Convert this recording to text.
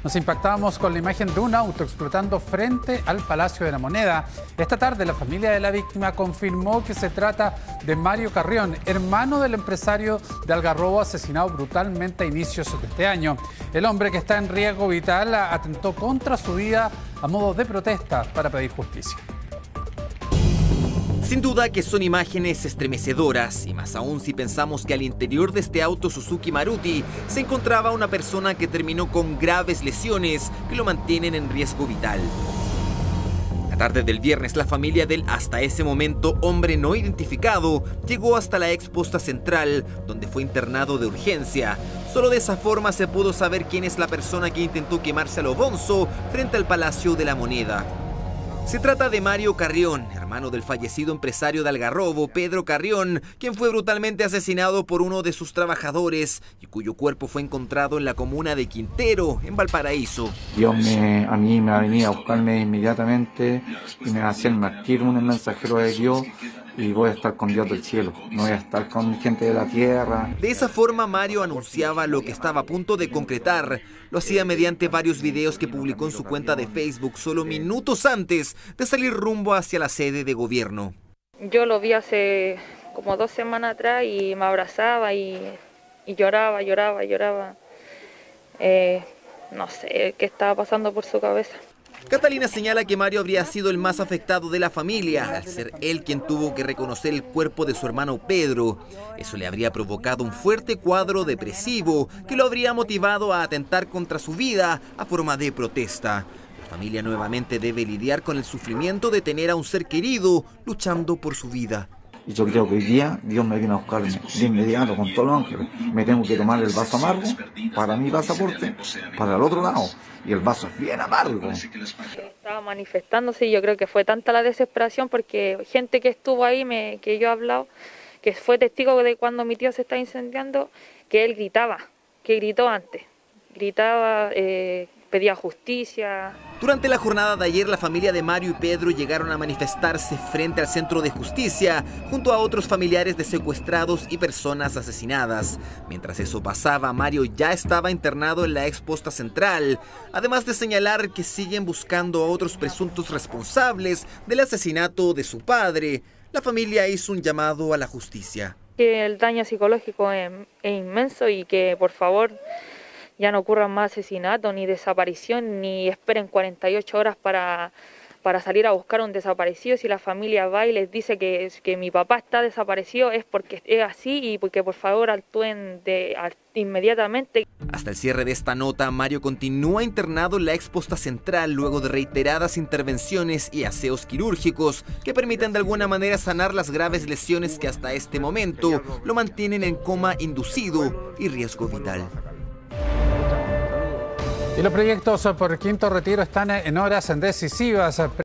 Nos impactábamos con la imagen de un auto explotando frente al Palacio de la Moneda. Esta tarde la familia de la víctima confirmó que se trata de Mario Carrión, hermano del empresario de Algarrobo asesinado brutalmente a inicios de este año. El hombre, que está en riesgo vital, atentó contra su vida a modo de protesta para pedir justicia. Sin duda que son imágenes estremecedoras, y más aún si pensamos que al interior de este auto Suzuki Maruti se encontraba una persona que terminó con graves lesiones que lo mantienen en riesgo vital. La tarde del viernes, la familia del hasta ese momento hombre no identificado llegó hasta la ex posta central, donde fue internado de urgencia. Solo de esa forma se pudo saber quién es la persona que intentó quemarse a lo bonzo frente al Palacio de la Moneda. Se trata de Mario Carrión, hermano del fallecido empresario de Algarrobo, Pedro Carrión, quien fue brutalmente asesinado por uno de sus trabajadores y cuyo cuerpo fue encontrado en la comuna de Quintero, en Valparaíso. Dios a mí me venía a buscarme inmediatamente y me hacía el martirio, un mensajero de Dios, y voy a estar con Dios del cielo, no voy a estar con gente de la tierra. De esa forma, Mario anunciaba lo que estaba a punto de concretar. Lo hacía mediante varios videos que publicó en su cuenta de Facebook solo minutos antes de salir rumbo hacia la sede de gobierno. Yo lo vi hace como 2 semanas atrás y me abrazaba y lloraba. No sé qué estaba pasando por su cabeza. Catalina señala que Mario habría sido el más afectado de la familia, al ser él quien tuvo que reconocer el cuerpo de su hermano Pedro. Eso le habría provocado un fuerte cuadro depresivo que lo habría motivado a atentar contra su vida a forma de protesta. La familia nuevamente debe lidiar con el sufrimiento de tener a un ser querido luchando por su vida. Y yo creo que hoy día Dios me vino a buscar de inmediato con todos los ángeles. Me tengo que tomar el vaso amargo para mi pasaporte, para el otro lado. Y el vaso es bien amargo. Estaba manifestándose y yo creo que fue tanta la desesperación porque gente que estuvo ahí, que yo he hablado, que fue testigo de cuando mi tío se estaba incendiando, que él gritaba, que gritó antes. Gritaba, pedía justicia. Durante la jornada de ayer, la familia de Mario y Pedro llegaron a manifestarse frente al Centro de Justicia, junto a otros familiares de secuestrados y personas asesinadas. Mientras eso pasaba, Mario ya estaba internado en la ex posta central, además de señalar que siguen buscando a otros presuntos responsables del asesinato de su padre. La familia hizo un llamado a la justicia. Que el daño psicológico es inmenso y que, por favor, ya no ocurran más asesinatos, ni desaparición, ni esperen 48 horas para salir a buscar a un desaparecido. Si la familia va y les dice que mi papá está desaparecido, es porque es así y porque por favor actúen inmediatamente. Hasta el cierre de esta nota, Mario continúa internado en la ex posta central luego de reiteradas intervenciones y aseos quirúrgicos que permiten de alguna manera sanar las graves lesiones que hasta este momento lo mantienen en coma inducido y riesgo vital. Y los proyectos por quinto retiro están en horas decisivas.